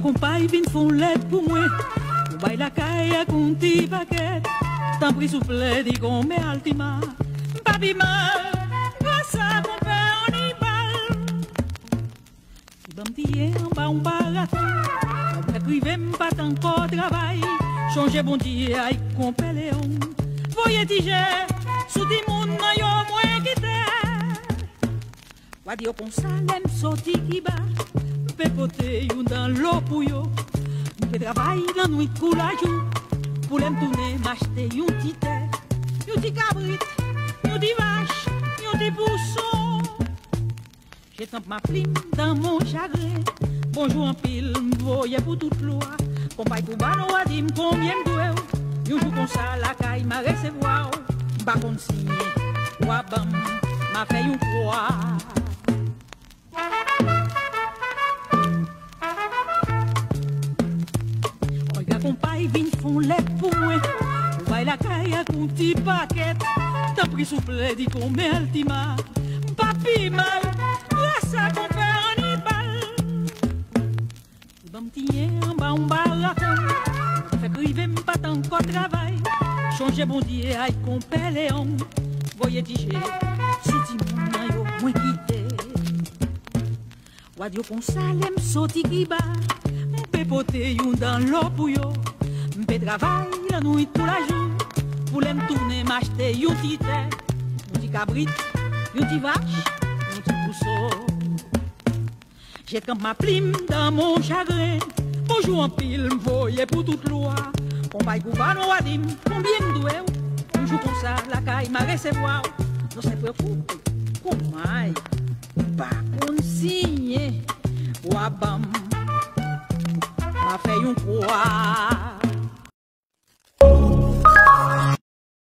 compagne vient font l'aide pour moi. Ou baille la caille à compter paquet. Tant pris souffle, dit qu'on met altima. Papi mal, ça qu'on fait en ibal. Si bon m'tier en bas on baraton. Écrivez pas encore travail. Changer bon Dieu aïe compéléon. Voyez tiger, sous des moun yo moins quitté. Wadio comme ça l'aime sorti qui bat. Pépoter yon dans l'eau pour yo. M'fait travail la nuit pour la jour. Pour l'aime tourner, m'acheter yon petit terre. Yon petit cabrit, yon petit vache, yon petit pousson. J'ai tant ma plume dans mon chagrin. Bonjour en pile, m'voyez pour toute loi. Compagne pour bano a dit combien m'doué. Yon jour comme ça, la caille m'a recevoir. M'ba consigné, wabam, m'a fait yon croix. Compagne vin font l'aide pour moi. Ou baille la caille à compter paquet. T'as pris souffle, dit qu'on met altima. Papi mal, ça qu'on fait en ibal. Si bon m'tier en bas on baraton. Fait criver m'pas encore travail. Changer bon Dieu aïe compéléon. Voyez tiger, sous ti moun yo moins quitté. Wadio qu'on salem sorti qui bat. Pépoter yon dans l'eau pour yo. M'fait travail la nuit tout la jour. Pour l'aime tourner, m'acheter yon petit terre. Yon petit cabrit, yon petit vache, yon petit pousseau. J'ai comme ma plume dans mon chagrin. Bonjour en pile, m'voyez pour toute loi. Compagne gouverne ou adim, combien m'doué. Un jour comme ça, la caille m'a recevoir. Non c'est pas fou, comment pas consigné. Wabam. M'a fait une croix.